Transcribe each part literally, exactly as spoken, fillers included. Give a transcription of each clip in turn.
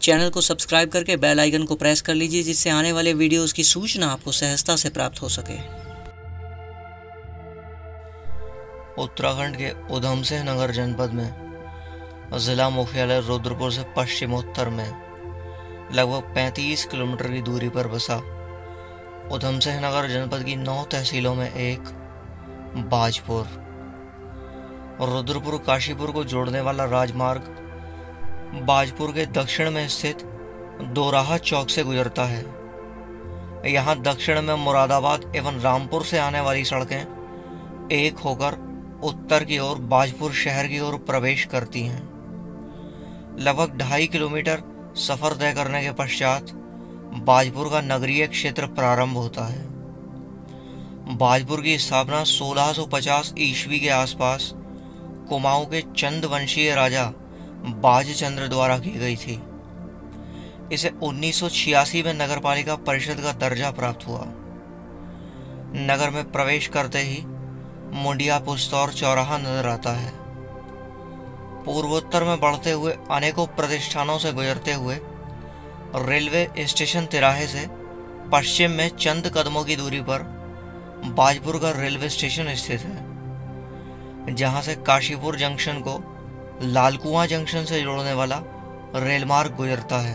Channel को subscribe करके bell icon को प्रेस कर लीजिए, जिससे आने वाले वीडियोस की सूचना आपको सहजता से प्राप्त हो सके। उत्तराखंड के उधम सिंह नगर जनपद में जिला मुख्यालय रुद्रपुर से पश्चिमोत्तर में लगभग पैंतीस किलोमीटर की दूरी पर बसा उधम सिंह नगर जनपद की नौ तहसीलों में एक बाजपुर रुद्रपुर काशीपुर को जोड़ने वाला राजमार्ग बाजपुर के दक्षिण में स्थित दोराहा चौक से गुजरता है। यहाँ दक्षिण में मुरादाबाद एवं रामपुर से आने वाली सड़कें एक होकर उत्तर की ओर बाजपुर शहर की ओर प्रवेश करती हैं। लगभग ढाई किलोमीटर सफर तय करने के पश्चात बाजपुर का नगरीय क्षेत्र प्रारंभ होता है। बाजपुर की स्थापना सोलह सौ पचास ईस्वी के आसपास कुमाऊं के चंद वंशीय राजा बाजचंद्र द्वारा की गई थी। इसे उन्नीस सौ छियासी में नगरपालिका परिषद का दर्जा प्राप्त हुआ। नगर में प्रवेश करते ही मुंडिया पुस्तौर चौराहा नजर आता है। पूर्वोत्तर में बढ़ते हुए अनेकों प्रतिष्ठानों से गुजरते हुए रेलवे स्टेशन तिराहे से पश्चिम में चंद कदमों की दूरी पर बाजपुर का रेलवे स्टेशन स्थित है, जहां से काशीपुर जंक्शन को लालकुआं जंक्शन से जोड़ने वाला रेल मार्ग गुजरता है।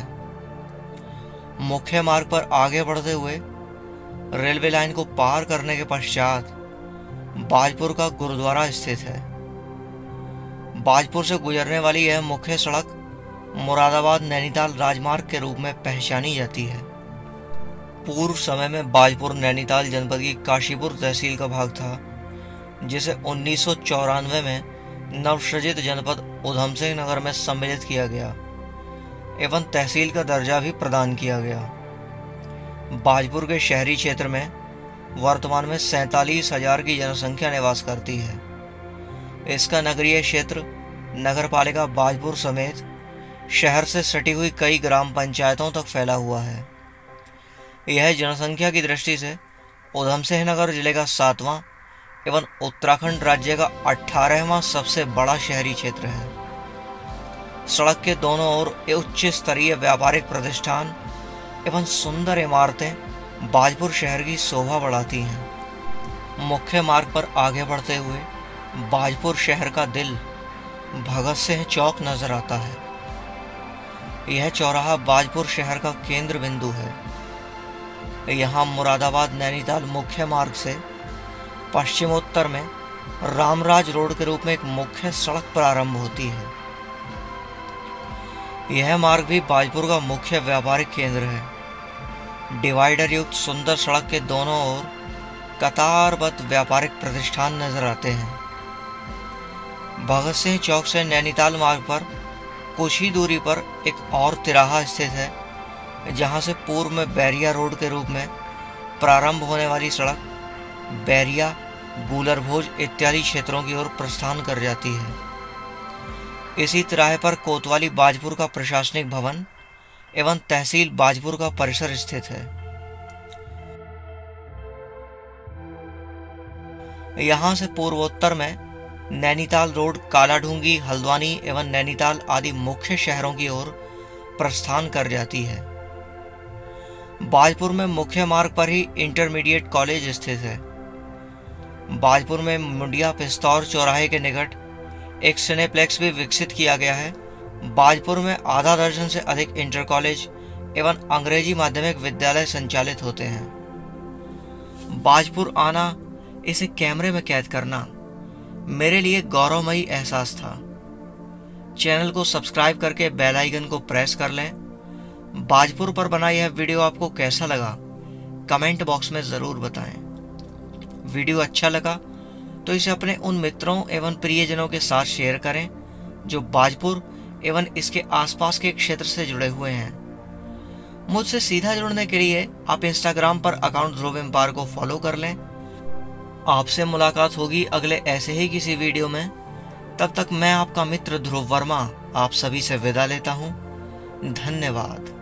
मुख्य मार्ग पर आगे बढ़ते हुए रेलवे लाइन को पार करने के पश्चात बाजपुर का गुरुद्वारा स्थित है। बाजपुर से गुजरने वाली यह मुख्य सड़क मुरादाबाद नैनीताल राजमार्ग के रूप में पहचानी जाती है। पूर्व समय में बाजपुर नैनीताल जनपद की काशीपुर तहसील का भाग था, जिसे उन्नीस सौ चौरानवे में नवसृजित जनपद उधम सिंह नगर में सम्मिलित किया गया एवं तहसील का दर्जा भी प्रदान किया गया। बाजपुर के शहरी क्षेत्र में वर्तमान में सैंतालीस हजार की जनसंख्या निवास करती है। इसका नगरीय क्षेत्र नगरपालिका बाजपुर समेत शहर से सटी हुई कई ग्राम पंचायतों तक फैला हुआ है। यह जनसंख्या की दृष्टि से उधम सिंह नगर जिले का सातवां एवं उत्तराखंड राज्य का अठारहवां सबसे बड़ा शहरी क्षेत्र है। सड़क के दोनों ओर उच्च स्तरीय व्यापारिक प्रतिष्ठान एवं सुंदर इमारतें बाजपुर शहर की शोभा बढ़ाती हैं। मुख्य मार्ग पर आगे बढ़ते हुए बाजपुर शहर का दिल भगत सिंह चौक नजर आता है। यह चौराहा बाजपुर शहर का केंद्र बिंदु है। यहाँ मुरादाबाद नैनीताल मुख्य मार्ग से पश्चिमोत्तर में रामराज रोड के रूप में एक मुख्य सड़क प्रारंभ होती है। यह मार्ग भी बाजपुर का मुख्य व्यापारिक केंद्र है। डिवाइडर युक्त सुंदर सड़क के दोनों ओर कतारबद्ध व्यापारिक प्रतिष्ठान नजर आते हैं। भगत सिंह चौक से नैनीताल मार्ग पर कुछ ही दूरी पर एक और तिराहा स्थित है, जहां से पूर्व में बैरिया रोड के रूप में प्रारंभ होने वाली सड़क बैरिया, गूलरभोज इत्यादि क्षेत्रों की ओर प्रस्थान कर जाती है। इसी तिराहे पर कोतवाली बाजपुर का प्रशासनिक भवन एवं तहसील बाजपुर का परिसर स्थित है। यहाँ से पूर्वोत्तर में नैनीताल रोड कालाढूंगी, हल्द्वानी एवं नैनीताल आदि मुख्य शहरों की ओर प्रस्थान कर जाती है। बाजपुर में मुख्य मार्ग पर ही इंटरमीडिएट कॉलेज स्थित है। बाजपुर में मुंडिया पिस्तौर चौराहे के निकट एक सिनेप्लेक्स भी विकसित किया गया है। बाजपुर में आधा दर्जन से अधिक इंटर कॉलेज एवं अंग्रेजी माध्यमिक विद्यालय संचालित होते हैं। बाजपुर आना, इसे कैमरे में कैद करना मेरे लिए गौरवमयी एहसास था। चैनल को सब्सक्राइब करके बेल आइकन को प्रेस कर लें। बाजपुर पर बना यह वीडियो आपको कैसा लगा, कमेंट बॉक्स में ज़रूर बताएं। वीडियो अच्छा लगा तो इसे अपने उन मित्रों एवं प्रियजनों के साथ शेयर करें जो बाजपुर एवं इसके आसपास के क्षेत्र से जुड़े हुए हैं। मुझसे सीधा जुड़ने के लिए आप इंस्टाग्राम पर अकाउंट ध्रुव एम्पायर को फॉलो कर लें। आपसे मुलाकात होगी अगले ऐसे ही किसी वीडियो में। तब तक मैं आपका मित्र ध्रुव वर्मा आप सभी से विदा लेता हूँ। धन्यवाद।